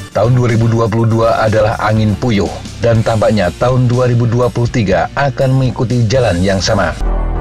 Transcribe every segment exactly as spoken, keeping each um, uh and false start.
tahun dua ribu dua puluh dua adalah angin puyuh, dan tampaknya tahun dua ribu dua puluh tiga akan mengikuti jalan yang sama.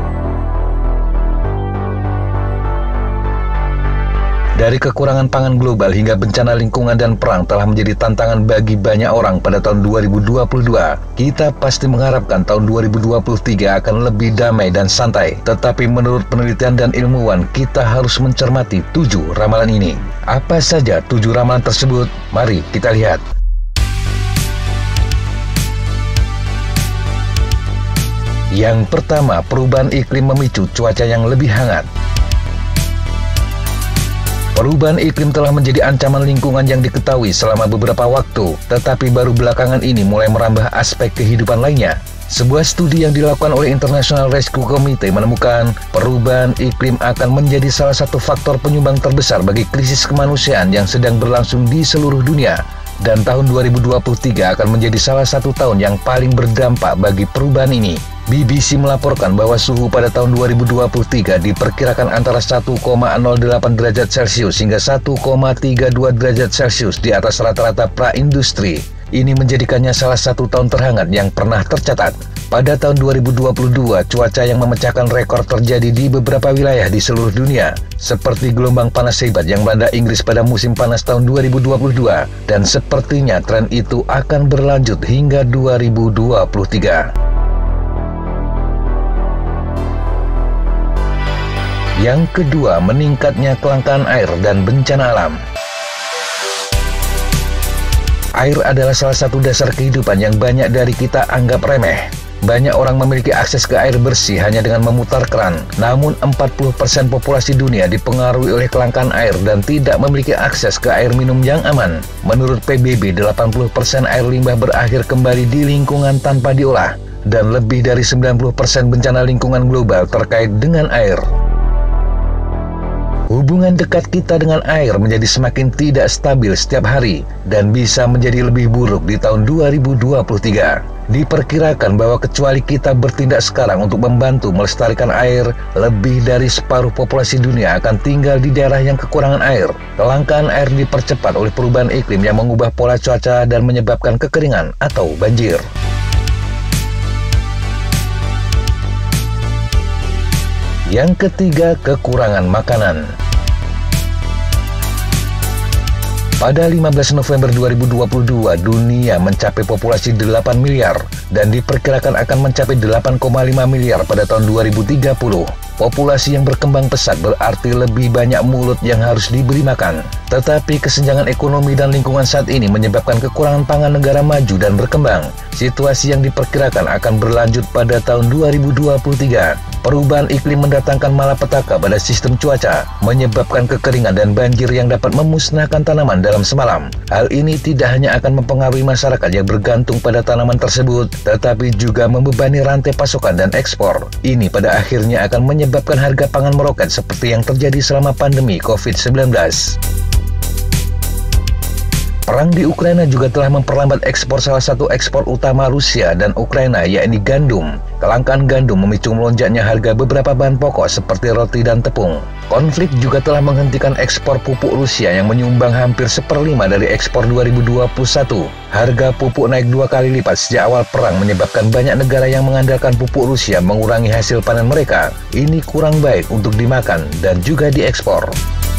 Dari kekurangan pangan global hingga bencana lingkungan dan perang telah menjadi tantangan bagi banyak orang pada tahun dua ribu dua puluh dua. Kita pasti mengharapkan tahun dua ribu dua puluh tiga akan lebih damai dan santai. Tetapi menurut penelitian dan ilmuwan, kita harus mencermati tujuh ramalan ini. Apa saja tujuh ramalan tersebut? Mari kita lihat. Yang pertama, perubahan iklim memicu cuaca yang lebih hangat. Perubahan iklim telah menjadi ancaman lingkungan yang diketahui selama beberapa waktu, tetapi baru belakangan ini mulai merambah aspek kehidupan lainnya. Sebuah studi yang dilakukan oleh International Rescue Committee menemukan perubahan iklim akan menjadi salah satu faktor penyumbang terbesar bagi krisis kemanusiaan yang sedang berlangsung di seluruh dunia. Dan tahun dua ribu dua puluh tiga akan menjadi salah satu tahun yang paling berdampak bagi perubahan ini. B B C melaporkan bahwa suhu pada tahun dua ribu dua puluh tiga diperkirakan antara satu koma nol delapan derajat Celcius hingga satu koma tiga dua derajat Celcius di atas rata-rata praindustri. Ini menjadikannya salah satu tahun terhangat yang pernah tercatat. Pada tahun dua ribu dua puluh dua, cuaca yang memecahkan rekor terjadi di beberapa wilayah di seluruh dunia, seperti gelombang panas hebat yang melanda Inggris pada musim panas tahun dua ribu dua puluh dua, dan sepertinya tren itu akan berlanjut hingga dua ribu dua puluh tiga. Yang kedua, meningkatnya kelangkaan air dan bencana alam. Air adalah salah satu dasar kehidupan yang banyak dari kita anggap remeh. Banyak orang memiliki akses ke air bersih hanya dengan memutar keran. Namun empat puluh persen populasi dunia dipengaruhi oleh kelangkaan air dan tidak memiliki akses ke air minum yang aman. Menurut P B B, delapan puluh persen air limbah berakhir kembali di lingkungan tanpa diolah. Dan lebih dari sembilan puluh persen bencana lingkungan global terkait dengan air. Hubungan dekat kita dengan air menjadi semakin tidak stabil setiap hari dan bisa menjadi lebih buruk di tahun dua ribu dua puluh tiga. Diperkirakan bahwa kecuali kita bertindak sekarang untuk membantu melestarikan air, lebih dari separuh populasi dunia akan tinggal di daerah yang kekurangan air. Kelangkaan air dipercepat oleh perubahan iklim yang mengubah pola cuaca dan menyebabkan kekeringan atau banjir. Yang ketiga, kekurangan makanan. Pada lima belas November dua ribu dua puluh dua, dunia mencapai populasi delapan miliar dan diperkirakan akan mencapai delapan koma lima miliar pada tahun dua ribu tiga puluh. Populasi yang berkembang pesat berarti lebih banyak mulut yang harus diberi makan. Tetapi kesenjangan ekonomi dan lingkungan saat ini menyebabkan kekurangan pangan negara maju dan berkembang. Situasi yang diperkirakan akan berlanjut pada tahun dua ribu dua puluh tiga. Perubahan iklim mendatangkan malapetaka pada sistem cuaca, menyebabkan kekeringan dan banjir yang dapat memusnahkan tanaman dalam semalam. Hal ini tidak hanya akan mempengaruhi masyarakat yang bergantung pada tanaman tersebut, tetapi juga membebani rantai pasokan dan ekspor. Ini pada akhirnya akan menyebabkan harga pangan meroket seperti yang terjadi selama pandemi COVID sembilan belas. Perang di Ukraina juga telah memperlambat ekspor salah satu ekspor utama Rusia dan Ukraina, yakni gandum. Kelangkaan gandum memicu melonjaknya harga beberapa bahan pokok seperti roti dan tepung. Konflik juga telah menghentikan ekspor pupuk Rusia yang menyumbang hampir seperlima dari ekspor dua ribu dua puluh satu. Harga pupuk naik dua kali lipat sejak awal perang, menyebabkan banyak negara yang mengandalkan pupuk Rusia mengurangi hasil panen mereka. Ini kurang baik untuk dimakan dan juga diekspor.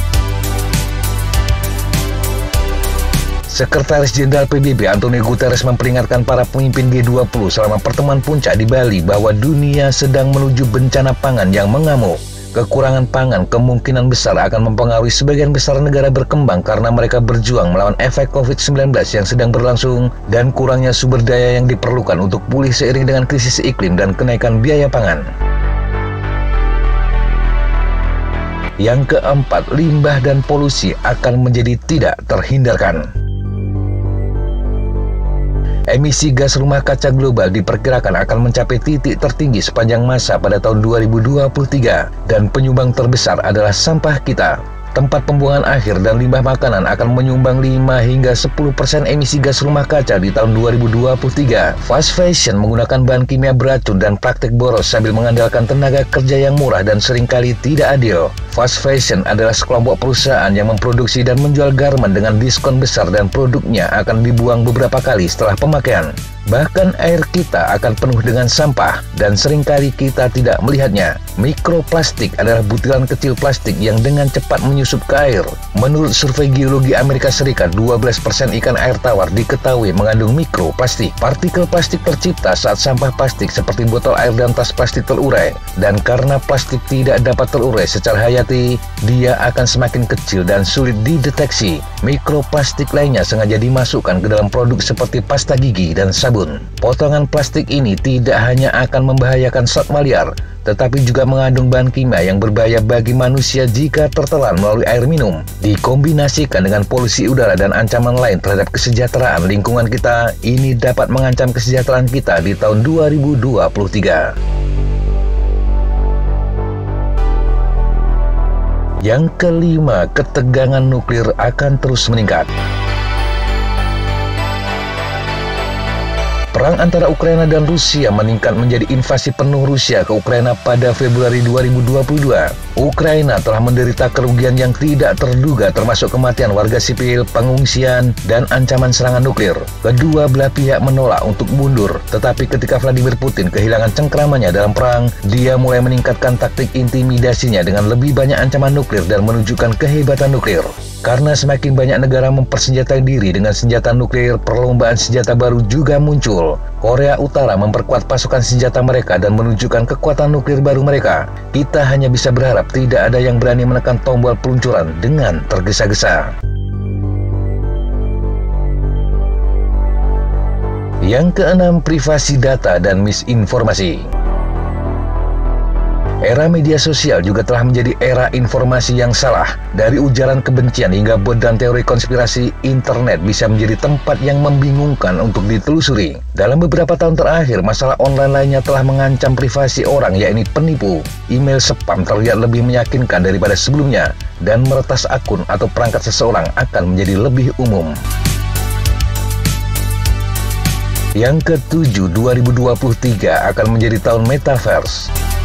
Sekretaris Jenderal P B B Antonio Guterres memperingatkan para pemimpin G dua puluh selama pertemuan puncak di Bali bahwa dunia sedang menuju bencana pangan yang mengamuk. Kekurangan pangan kemungkinan besar akan mempengaruhi sebagian besar negara berkembang karena mereka berjuang melawan efek COVID sembilan belas yang sedang berlangsung dan kurangnya sumber daya yang diperlukan untuk pulih seiring dengan krisis iklim dan kenaikan biaya pangan. Yang keempat, limbah dan polusi akan menjadi tidak terhindarkan. Emisi gas rumah kaca global diperkirakan akan mencapai titik tertinggi sepanjang masa pada tahun dua ribu dua puluh tiga dan penyumbang terbesar adalah sampah kita. Tempat pembuangan akhir dan limbah makanan akan menyumbang lima hingga sepuluh persen emisi gas rumah kaca di tahun dua ribu dua puluh tiga. Fast fashion menggunakan bahan kimia beracun dan praktik boros sambil mengandalkan tenaga kerja yang murah dan seringkali tidak adil. Fast fashion adalah sekelompok perusahaan yang memproduksi dan menjual garment dengan diskon besar dan produknya akan dibuang beberapa kali setelah pemakaian. Bahkan air kita akan penuh dengan sampah dan seringkali kita tidak melihatnya. Mikroplastik adalah butiran kecil plastik yang dengan cepat menyusup ke air. Menurut survei geologi Amerika Serikat, dua belas persen ikan air tawar diketahui mengandung mikroplastik. Partikel plastik tercipta saat sampah plastik seperti botol air dan tas plastik terurai. Dan karena plastik tidak dapat terurai secara hayati, dia akan semakin kecil dan sulit dideteksi. Mikroplastik lainnya sengaja dimasukkan ke dalam produk seperti pasta gigi dan sabun. Potongan plastik ini tidak hanya akan membahayakan satwa liar, tetapi juga mengandung bahan kimia yang berbahaya bagi manusia jika tertelan melalui air minum. Dikombinasikan dengan polusi udara dan ancaman lain terhadap kesejahteraan lingkungan kita, ini dapat mengancam kesejahteraan kita di tahun dua ribu dua puluh tiga. Yang kelima, ketegangan nuklir akan terus meningkat. Perang antara Ukraina dan Rusia meningkat menjadi invasi penuh Rusia ke Ukraina pada Februari dua ribu dua puluh dua. Ukraina telah menderita kerugian yang tidak terduga termasuk kematian warga sipil, pengungsian, dan ancaman serangan nuklir. Kedua belah pihak menolak untuk mundur, tetapi ketika Vladimir Putin kehilangan cengkramannya dalam perang, dia mulai meningkatkan taktik intimidasinya dengan lebih banyak ancaman nuklir dan menunjukkan kehebatan nuklir. Karena semakin banyak negara mempersenjatai diri dengan senjata nuklir, perlombaan senjata baru juga muncul. Korea Utara memperkuat pasukan senjata mereka dan menunjukkan kekuatan nuklir baru mereka. Kita hanya bisa berharap tidak ada yang berani menekan tombol peluncuran dengan tergesa-gesa. Yang keenam, privasi data dan misinformasi. Era media sosial juga telah menjadi era informasi yang salah. Dari ujaran kebencian hingga bot dan teori konspirasi, internet bisa menjadi tempat yang membingungkan untuk ditelusuri. Dalam beberapa tahun terakhir, masalah online lainnya telah mengancam privasi orang, yakni penipu. Email spam terlihat lebih meyakinkan daripada sebelumnya, dan meretas akun atau perangkat seseorang akan menjadi lebih umum. Yang ketujuh, dua ribu dua puluh tiga akan menjadi tahun metaverse.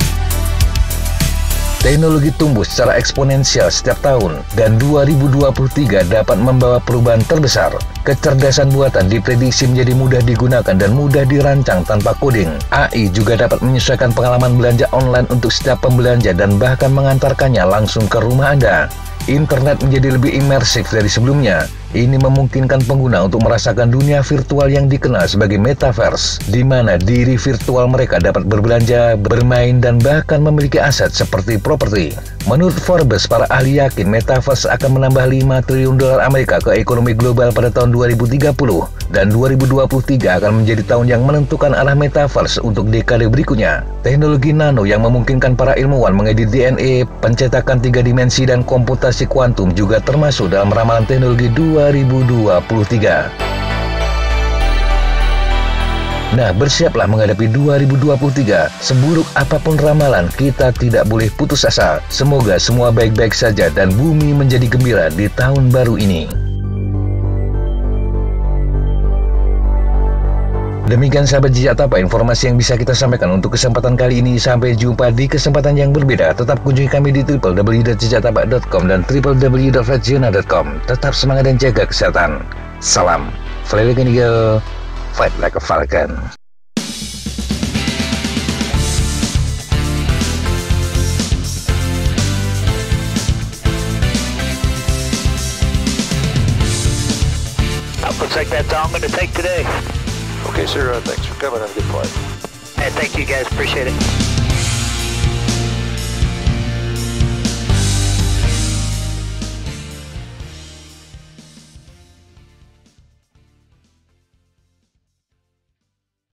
Teknologi tumbuh secara eksponensial setiap tahun, dan dua ribu dua puluh tiga dapat membawa perubahan terbesar. Kecerdasan buatan diprediksi menjadi mudah digunakan dan mudah dirancang tanpa coding. A I juga dapat menyesuaikan pengalaman belanja online untuk setiap pembelanja dan bahkan mengantarkannya langsung ke rumah Anda. Internet menjadi lebih imersif dari sebelumnya. Ini memungkinkan pengguna untuk merasakan dunia virtual yang dikenal sebagai metaverse, di mana diri virtual mereka dapat berbelanja, bermain, dan bahkan memiliki aset seperti properti. Menurut Forbes, para ahli yakin metaverse akan menambah lima triliun dolar Amerika ke ekonomi global pada tahun dua ribu tiga puluh, dan dua ribu dua puluh tiga akan menjadi tahun yang menentukan arah metaverse untuk dekade berikutnya. Teknologi nano yang memungkinkan para ilmuwan mengedit D N A, pencetakan tiga dimensi, dan komputasi kuantum juga termasuk dalam ramalan teknologi dua ribu dua puluh tiga. Nah, bersiaplah menghadapi dua ribu dua puluh tiga. Seburuk apapun ramalan, kita tidak boleh putus asa. Semoga semua baik-baik saja dan bumi menjadi gembira di tahun baru ini. Demikian sahabat Jejak Tapa, informasi yang bisa kita sampaikan untuk kesempatan kali ini. Sampai jumpa di kesempatan yang berbeda. Tetap kunjungi kami di w w w dot jejak tapa dot com dan w w w dot fredjuna dot com. Tetap semangat dan jaga kesehatan. Salam Fly like an eagle, fight like a falcon. Looks like that's all I'm going to take today. Okay, sir. Uh, thanks for coming. Have a good flight. Hey, thank you guys. Appreciate it.